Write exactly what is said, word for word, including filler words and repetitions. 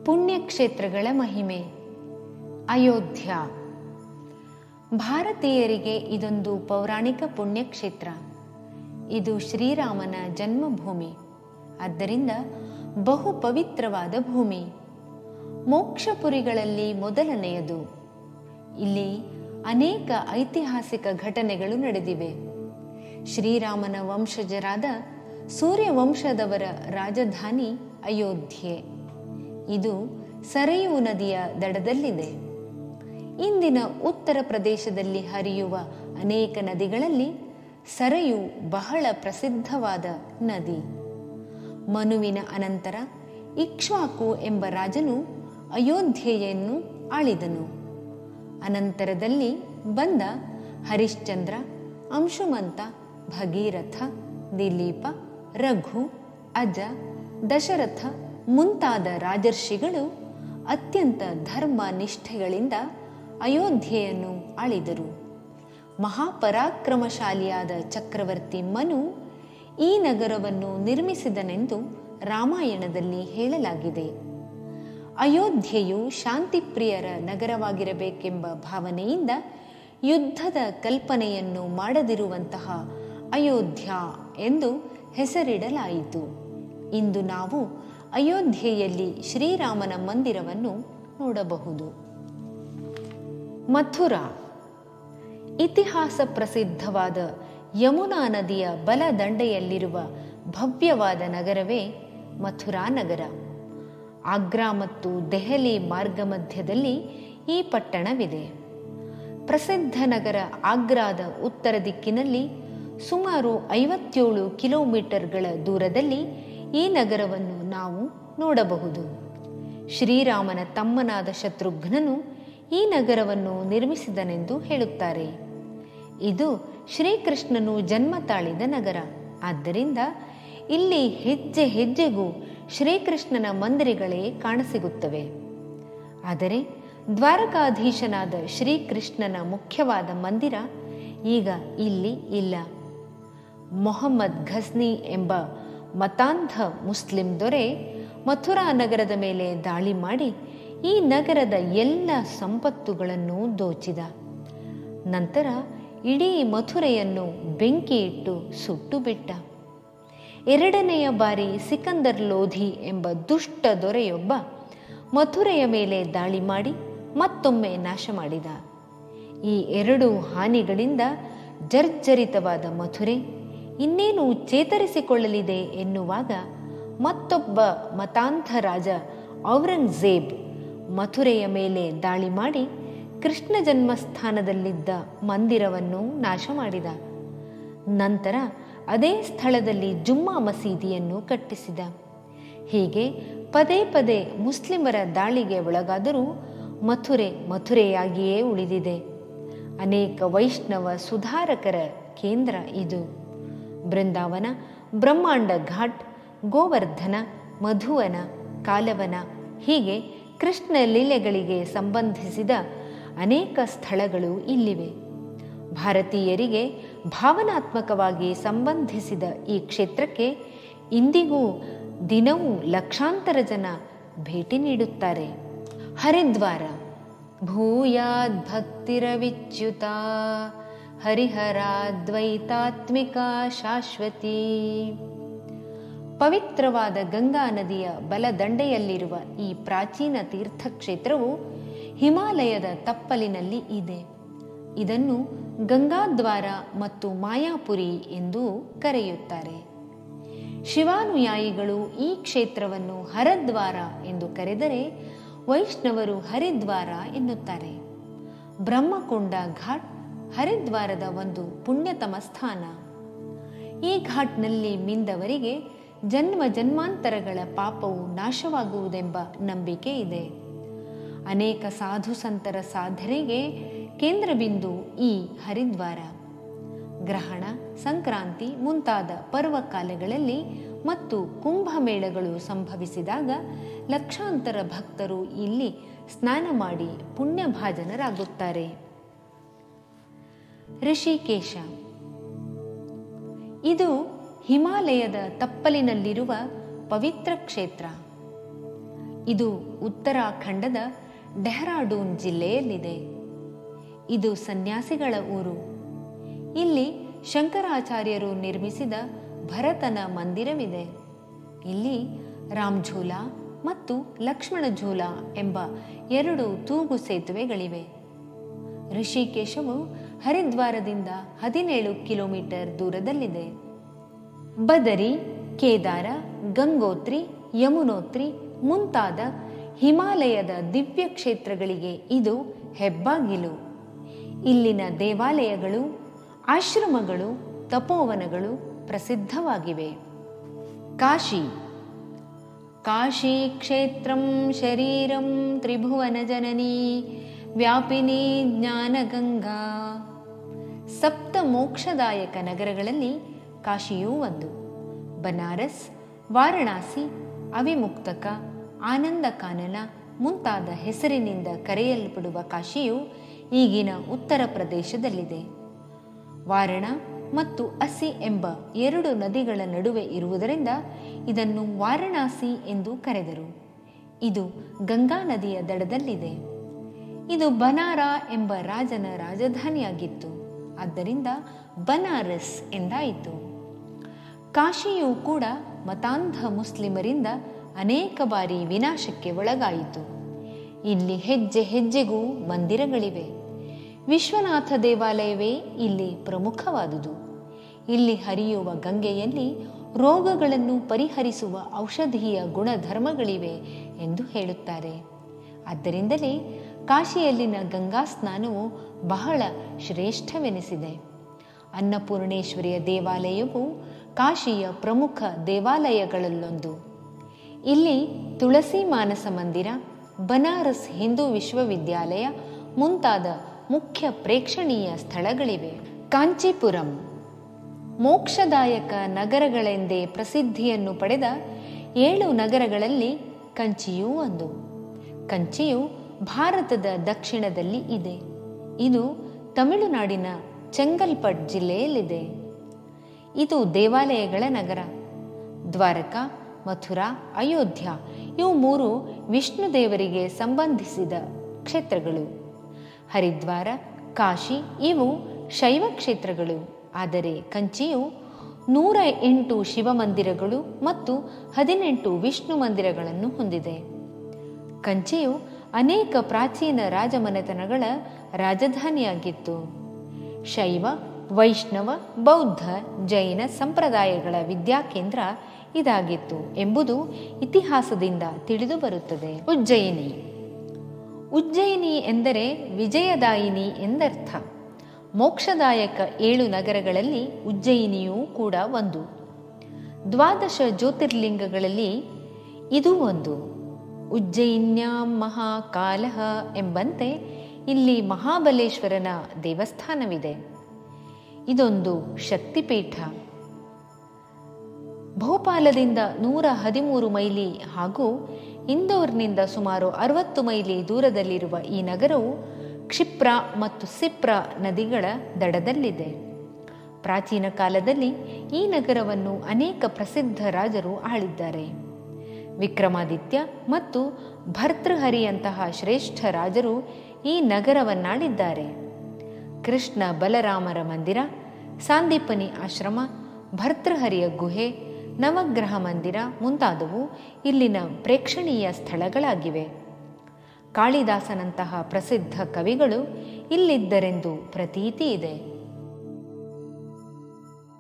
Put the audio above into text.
ಪುಣ್ಯಕ್ಷೇತ್ರಗಳ ಮಹಿಮೆ. ಅಯೋಧ್ಯ ಭಾರತೀಯರಿಗೆ ಇದೊಂದು ಪೌರಾಣಿಕ ಪುಣ್ಯಕ್ಷೇತ್ರ. ಇದು ಶ್ರೀರಾಮನ ಜನ್ಮಭೂಮಿ, ಆದ್ದರಿಂದ ಬಹು ಪವಿತ್ರವಾದ ಭೂಮಿ. ಮೋಕ್ಷಪುರಿಗಳಲ್ಲಿ ಮೊದಲನೆಯದು. ಇಲ್ಲಿ ಅನೇಕ ಐತಿಹಾಸಿಕ ಘಟನೆಗಳು ನಡೆದಿವೆ. ಶ್ರೀರಾಮನ ವಂಶಜರಾದ ಸೂರ್ಯವಂಶದವರ ರಾಜಧಾನಿ ಅಯೋಧ್ಯೆ. ಇದು ಸರಯೂ ನದಿಯ ದಡದಲ್ಲಿದೆ. ಇಂದಿನ ಉತ್ತರ ಪ್ರದೇಶದಲ್ಲಿ ಹರಿಯುವ ಅನೇಕ ನದಿಗಳಲ್ಲಿ ಸರಯೂ ಬಹಳ ಪ್ರಸಿದ್ಧವಾದ ನದಿ. ಮನುವಿನ ಅನಂತರ ಇಕ್ಷ್ವಾಕು ಎಂಬ ರಾಜನು ಅಯೋಧ್ಯೆಯನ್ನು ಆಳಿದನು. ಅನಂತರದಲ್ಲಿ ಬಂದ ಹರಿಶ್ಚಂದ್ರ, ಅಂಶುಮಂತ, ಭಗೀರಥ, ದಿಲೀಪ, ರಘು, ಅಜ, ದಶರಥ ಮುಂತಾದ ರಾಜರ್ಷಿಗಳು ಅತ್ಯಂತ ಧರ್ಮ ನಿಷ್ಠೆಗಳಿಂದ ಅಯೋಧ್ಯೆಯನ್ನು ಆಳಿದರು. ಮಹಾಪರಾಕ್ರಮಶಾಲಿಯಾದ ಚಕ್ರವರ್ತಿ ಮನು ಈ ನಗರವನ್ನು ನಿರ್ಮಿಸಿದನೆಂದು ರಾಮಾಯಣದಲ್ಲಿ ಹೇಳಲಾಗಿದೆ. ಅಯೋಧ್ಯೆಯು ಶಾಂತಿಪ್ರಿಯರ ನಗರವಾಗಿರಬೇಕೆಂಬ ಭಾವನೆಯಿಂದ ಯುದ್ಧದ ಕಲ್ಪನೆಯನ್ನು ಮಾಡದಿರುವಂತಹ ಅಯೋಧ್ಯ ಎಂದು ಹೆಸರಿಡಲಾಯಿತು. ಇಂದು ನಾವು ಅಯೋಧ್ಯೆಯಲ್ಲಿ ಶ್ರೀರಾಮನ ಮಂದಿರವನ್ನು ನೋಡಬಹುದು. ಮಥುರಾ ಇತಿಹಾಸ ಪ್ರಸಿದ್ಧವಾದ ಯಮುನಾ ನದಿಯ ಬಲದಂಡೆಯಲ್ಲಿರುವ ಭವ್ಯವಾದ ನಗರವೇ ಮಥುರಾ ನಗರ. ಆಗ್ರಾ ಮತ್ತು ದೆಹಲಿ ಮಾರ್ಗ ಮಧ್ಯದಲ್ಲಿ ಈ ಪಟ್ಟಣವಿದೆ. ಪ್ರಸಿದ್ಧ ನಗರ ಆಗ್ರಾದ ಉತ್ತರ ದಿಕ್ಕಿನಲ್ಲಿ ಸುಮಾರು ಐವತ್ತೇಳು ಕಿಲೋಮೀಟರ್ಗಳ ದೂರದಲ್ಲಿ ಈ ನಗರವನ್ನು ನಾವು ನೋಡಬಹುದು. ಶ್ರೀರಾಮನ ತಮ್ಮನಾದ ಶತ್ರುಘ್ನನು ಈ ನಗರವನ್ನು ನಿರ್ಮಿಸಿದನೆಂದು ಹೇಳುತ್ತಾರೆ. ಇದು ಶ್ರೀಕೃಷ್ಣನು ಜನ್ಮ ತಾಳಿದ ನಗರ. ಆದ್ದರಿಂದ ಇಲ್ಲಿ ಹೆಜ್ಜೆ ಹೆಜ್ಜೆಗೂ ಶ್ರೀಕೃಷ್ಣನ ಮಂದಿರಗಳೇ ಕಾಣಸಿಗುತ್ತವೆ. ಆದರೆ ದ್ವಾರಕಾಧೀಶನಾದ ಶ್ರೀಕೃಷ್ಣನ ಮುಖ್ಯವಾದ ಮಂದಿರ ಈಗ ಇಲ್ಲಿ ಇಲ್ಲ. ಮೊಹಮ್ಮದ್ ಘಜ್ನಿ ಎಂಬ ಮತಾಂಧ ಮುಸ್ಲಿಂ ದೊರೆ ಮಥುರಾ ನಗರದ ಮೇಲೆ ದಾಳಿ ಮಾಡಿ ಈ ನಗರದ ಎಲ್ಲ ಸಂಪತ್ತುಗಳನ್ನು ದೋಚಿದ. ನಂತರ ಇಡೀ ಮಥುರೆಯನ್ನು ಬೆಂಕಿ ಇಟ್ಟು ಸುಟ್ಟು ಬಿಟ್ಟ. ಎರಡನೆಯ ಬಾರಿ ಸಿಕಂದರ್ ಲೋಧಿ ಎಂಬ ದುಷ್ಟ ದೊರೆಯೊಬ್ಬ ಮಥುರೆಯ ಮೇಲೆ ದಾಳಿ ಮಾಡಿ ಮತ್ತೊಮ್ಮೆ ನಾಶ ಮಾಡಿದ. ಈ ಎರಡು ಹಾನಿಗಳಿಂದ ಜರ್ಜರಿತವಾದ ಮಥುರೆ ಇನ್ನೇನು ಚೇತರಿಸಿಕೊಳ್ಳಲಿದೆ ಎನ್ನುವಾಗ ಮತ್ತೊಬ್ಬ ಮತಾಂಧ ರಾಜ ಔರಂಗಜೇಬ್ ಮಥುರೆಯ ಮೇಲೆ ದಾಳಿ ಮಾಡಿ ಕೃಷ್ಣ ಜನ್ಮಸ್ಥಾನದಲ್ಲಿದ್ದ ಮಂದಿರವನ್ನು ನಾಶ ಮಾಡಿದ. ನಂತರ ಅದೇ ಸ್ಥಳದಲ್ಲಿ ಜುಮ್ಮಾ ಮಸೀದಿಯನ್ನು ಕಟ್ಟಿಸಿದ. ಹೀಗೆ ಪದೇ ಪದೇ ಮುಸ್ಲಿಮರ ದಾಳಿಗೆ ಒಳಗಾದರೂ ಮಥುರೆ ಮಥುರೆಯಾಗಿಯೇ ಉಳಿದಿದೆ. ಅನೇಕ ವೈಷ್ಣವ ಸುಧಾರಕರ ಕೇಂದ್ರ ಇದು. ಬೃಂದಾವನ, ಬ್ರಹ್ಮಾಂಡ ಘಾಟ್, ಗೋವರ್ಧನ, ಮಧುವನ, ಕಾಲವನ ಹೀಗೆ ಕೃಷ್ಣ ಲೀಲೆಗಳಿಗೆ ಸಂಬಂಧಿಸಿದ ಅನೇಕ ಸ್ಥಳಗಳು ಇಲ್ಲಿವೆ. ಭಾರತೀಯರಿಗೆ ಭಾವನಾತ್ಮಕವಾಗಿ ಸಂಬಂಧಿಸಿದ ಈ ಕ್ಷೇತ್ರಕ್ಕೆ ಇಂದಿಗೂ ದಿನವೂ ಲಕ್ಷಾಂತರ ಜನ ಭೇಟಿ ನೀಡುತ್ತಾರೆ. ಹರಿದ್ವಾರ ಭೂಯಾದ್ ಭಕ್ತಿರವಿಚ್ಯುತ ಹರಿಹರಾದ್ವೈತಾತ್ಮಿಕ ಶಾಶ್ವತಿ. ಪವಿತ್ರವಾದ ಗಂಗಾ ನದಿಯ ಬಲದಂಡೆಯಲ್ಲಿರುವ ಈ ಪ್ರಾಚೀನ ತೀರ್ಥಕ್ಷೇತ್ರವು ಹಿಮಾಲಯದ ತಪ್ಪಲಿನಲ್ಲಿ ಇದೆ. ಇದನ್ನು ಗಂಗಾದ್ವಾರ ಮತ್ತು ಮಾಯಾಪುರಿ ಎಂದು ಕರೆಯುತ್ತಾರೆ. ಶಿವಾನುಯಾಯಿಗಳು ಈ ಕ್ಷೇತ್ರವನ್ನು ಹರದ್ವಾರ ಎಂದು ಕರೆದರೆ ವೈಷ್ಣವರು ಹರಿದ್ವಾರ ಎನ್ನುತ್ತಾರೆ. ಬ್ರಹ್ಮಕುಂಡ ಘಾಟ್ ಹರಿದ್ವಾರದ ಒಂದು ಪುಣ್ಯತಮ ಸ್ಥಾನ. ಈ ಘಾಟ್ನಲ್ಲಿ ಮಿಂದವರಿಗೆ ಜನ್ಮ ಜನ್ಮಾಂತರಗಳ ಪಾಪವು ನಾಶವಾಗುವುದೆಂಬ ನಂಬಿಕೆ ಇದೆ. ಅನೇಕ ಸಾಧು ಸಂತರ ಸಾಧನೆಗೆ ಕೇಂದ್ರಬಿಂದು ಈ ಹರಿದ್ವಾರ. ಗ್ರಹಣ, ಸಂಕ್ರಾಂತಿ ಮುಂತಾದ ಪರ್ವಕಾಲಗಳಲ್ಲಿ ಮತ್ತು ಕುಂಭಮೇಳಗಳು ಸಂಭವಿಸಿದಾಗ ಲಕ್ಷಾಂತರ ಭಕ್ತರು ಇಲ್ಲಿ ಸ್ನಾನ ಮಾಡಿ ಪುಣ್ಯಭಾಜನರಾಗುತ್ತಾರೆ. ಋಷಿಕೇಶ ಇದು ಹಿಮಾಲಯದ ತಪ್ಪಲಿನಲ್ಲಿರುವ ಪವಿತ್ರ ಕ್ಷೇತ್ರ. ಇದು ಉತ್ತರಾಖಂಡದ ಡೆಹ್ರಾಡೂನ್ ಜಿಲ್ಲೆಯಲ್ಲಿದೆ. ಇದು ಸನ್ಯಾಸಿಗಳ ಊರು. ಇಲ್ಲಿ ಶಂಕರಾಚಾರ್ಯರು ನಿರ್ಮಿಸಿದ ಭರತನ ಮಂದಿರವಿದೆ. ಇಲ್ಲಿ ರಾಮ್ಝೂಲಾ ಮತ್ತು ಲಕ್ಷ್ಮಣ ಝೂಲಾ ಎಂಬ ಎರಡು ತೂಗು ಸೇತುವೆಗಳಿವೆ. ಋಷಿಕೇಶವು ಹರಿದ್ವಾರದಿಂದ ಹದಿನೇಳು ಕಿಲೋಮೀಟರ್ ದೂರದಲ್ಲಿದೆ. ಬದರಿ, ಕೇದಾರ, ಗಂಗೋತ್ರಿ, ಯಮುನೋತ್ರಿ ಮುಂತಾದ ಹಿಮಾಲಯದ ದಿವ್ಯ ಕ್ಷೇತ್ರಗಳಿಗೆ ಇದು ಹೆಬ್ಬಾಗಿಲು. ಇಲ್ಲಿನ ದೇವಾಲಯಗಳು, ಆಶ್ರಮಗಳು, ತಪೋವನಗಳು ಪ್ರಸಿದ್ಧವಾಗಿವೆ. ಕಾಶಿ. ಕಾಶಿ ಕ್ಷೇತ್ರಂ ಶರೀರಂ ತ್ರಿಭುವನ ಜನನೀ ವ್ಯಾಪಿನಿ ಜ್ಞಾನಗಂಗಾ. ಸಪ್ತ ಮೋಕ್ಷದಾಯಕ ನಗರಗಳಲ್ಲಿ ಕಾಶಿಯೂ ಒಂದು. ಬನಾರಸ್, ವಾರಣಾಸಿ, ಅವಿಮುಕ್ತಕ, ಆನಂದ ಕಾನನ ಮುಂತಾದ ಹೆಸರಿನಿಂದ ಕರೆಯಲ್ಪಡುವ ಕಾಶಿಯು ಈಗಿನ ಉತ್ತರ ಪ್ರದೇಶದಲ್ಲಿದೆ. ವಾರಣ ಮತ್ತು ಅಸಿ ಎಂಬ ಎರಡು ನದಿಗಳ ನಡುವೆ ಇರುವುದರಿಂದ ಇದನ್ನು ವಾರಣಾಸಿ ಎಂದು ಕರೆದರು. ಇದು ಗಂಗಾ ನದಿಯ ದಡದಲ್ಲಿದೆ. ಇದು ಬನಾರ ಎಂಬ ರಾಜನ ರಾಜಧಾನಿಯಾಗಿತ್ತು. ಆದ್ದರಿಂದ ಬನಾರಸ್ ಎಂದಾಯಿತು. ಕಾಶಿಯೂ ಕೂಡ ಮತಾಂಧ ಮುಸ್ಲಿಮರಿಂದ ಅನೇಕ ಬಾರಿ ವಿನಾಶಕ್ಕೆ ಒಳಗಾಯಿತು. ಇಲ್ಲಿ ಹೆಜ್ಜೆ ಹೆಜ್ಜೆಗೂ ಮಂದಿರಗಳಿವೆ. ವಿಶ್ವನಾಥ ದೇವಾಲಯವೇ ಇಲ್ಲಿ ಪ್ರಮುಖವಾದುದು. ಇಲ್ಲಿ ಹರಿಯುವ ಗಂಗೆಯಲ್ಲಿ ರೋಗಗಳನ್ನು ಪರಿಹರಿಸುವ ಔಷಧೀಯ ಗುಣಧರ್ಮಗಳಿವೆ ಎಂದು ಹೇಳುತ್ತಾರೆ. ಆದ್ದರಿಂದಲೇ ಕಾಶಿಯಲ್ಲಿನ ಗಂಗಾ ಸ್ನಾನವು ಬಹಳ ಶ್ರೇಷ್ಠವೆನಿಸಿದೆ. ಅನ್ನಪೂರ್ಣೇಶ್ವರಿಯ ದೇವಾಲಯವು ಕಾಶಿಯ ಪ್ರಮುಖ ದೇವಾಲಯಗಳಲ್ಲೊಂದು. ಇಲ್ಲಿ ತುಳಸಿ ಮಾನಸ ಮಂದಿರ, ಬನಾರಸ್ ಹಿಂದೂ ವಿಶ್ವವಿದ್ಯಾಲಯ ಮುಂತಾದ ಮುಖ್ಯ ಪ್ರೇಕ್ಷಣೀಯ ಸ್ಥಳಗಳಿವೆ. ಕಾಂಚೀಪುರಂ. ಮೋಕ್ಷದಾಯಕ ನಗರಗಳೆಂದೇ ಪ್ರಸಿದ್ಧಿಯನ್ನು ಪಡೆದ ಏಳು ನಗರಗಳಲ್ಲಿ ಕಂಚಿಯೂ ಒಂದು. ಕಂಚಿಯು ಭಾರತದ ದಕ್ಷಿಣದಲ್ಲಿ ಇದೆ. ಇದು ತಮಿಳುನಾಡಿನ ಚೆಂಗಲ್ಪಟ್ ಜಿಲ್ಲೆಯಲ್ಲಿದೆ. ಇದು ದೇವಾಲಯಗಳ ನಗರ. ದ್ವಾರಕಾ, ಮಥುರಾ, ಅಯೋಧ್ಯ ಇವು ಮೂರು ವಿಷ್ಣು ದೇವರಿಗೆ ಸಂಬಂಧಿಸಿದ ಕ್ಷೇತ್ರಗಳು. ಹರಿದ್ವಾರ, ಕಾಶಿ ಇವು ಶೈವ ಕ್ಷೇತ್ರಗಳು. ಆದರೆ ಕಂಚಿಯು ನೂರ ಎಂಟು ಶಿವ ಮಂದಿರಗಳು ಮತ್ತು ಹದಿನೆಂಟು ವಿಷ್ಣು ಮಂದಿರಗಳನ್ನು ಹೊಂದಿದೆ. ಕಂಚಿಯು ಅನೇಕ ಪ್ರಾಚೀನ ರಾಜಮನೆತನಗಳ ರಾಜಧಾನಿಯಾಗಿತ್ತು. ಶೈವ, ವೈಷ್ಣವ, ಬೌದ್ಧ, ಜೈನ ಸಂಪ್ರದಾಯಗಳ ವಿದ್ಯಾಕೇಂದ್ರ ಇದಾಗಿತ್ತು ಎಂಬುದು ಇತಿಹಾಸದಿಂದ ತಿಳಿದು ಬರುತ್ತದೆ. ಉಜ್ಜಯಿನಿ. ಉಜ್ಜಯಿನಿ ಎಂದರೆ ವಿಜಯದಾಯಿನಿ ಎಂದರ್ಥ. ಮೋಕ್ಷದಾಯಕ ಏಳು ನಗರಗಳಲ್ಲಿ ಉಜ್ಜಯಿನಿಯೂ ಕೂಡ ಒಂದು. ದ್ವಾದಶ ಜ್ಯೋತಿರ್ಲಿಂಗಗಳಲ್ಲಿ ಇದು ಒಂದು. ಉಜ್ಜಯಿನ್ಯಾಂ ಮಹಾಕಾಲಃ ಎಂಬಂತೆ ಇಲ್ಲಿ ಮಹಾಬಲೇಶ್ವರನ ದೇವಸ್ಥಾನವಿದೆ. ಇದೊಂದು ಶಕ್ತಿಪೀಠ. ಭೋಪಾಲದಿಂದ ನೂರ ಹದಿಮೂರು ಮೈಲಿ ಹಾಗೂ ಇಂದೋರ್ನಿಂದ ಸುಮಾರು ಅರವತ್ತು ಮೈಲಿ ದೂರದಲ್ಲಿರುವ ಈ ನಗರವು ಕ್ಷಿಪ್ರ ಮತ್ತು ಸಿಪ್ರ ನದಿಗಳ ದಡದಲ್ಲಿದೆ. ಪ್ರಾಚೀನ ಕಾಲದಲ್ಲಿ ಈ ನಗರವನ್ನು ಅನೇಕ ಪ್ರಸಿದ್ಧ ರಾಜರು ಆಳಿದ್ದಾರೆ. ವಿಕ್ರಮಾದಿತ್ಯ ಮತ್ತು ಭರ್ತೃಹರಿಯಂತಹ ಶ್ರೇಷ್ಠ ರಾಜರು ಈ ನಗರವನ್ನಾಳಿದ್ದಾರೆ. ಕೃಷ್ಣ ಬಲರಾಮರ ಮಂದಿರ, ಸಾಂದೀಪನಿ ಆಶ್ರಮ, ಭರ್ತೃಹರಿಯ ಗುಹೆ, ನವಗ್ರಹ ಮಂದಿರ ಮುಂತಾದವು ಇಲ್ಲಿನ ಪ್ರೇಕ್ಷಣೀಯ ಸ್ಥಳಗಳಾಗಿವೆ. ಕಾಳಿದಾಸನಂತಹ ಪ್ರಸಿದ್ಧ ಕವಿಗಳು ಇಲ್ಲಿದ್ದರೆಂದು ಪ್ರತೀತಿ ಇದೆ.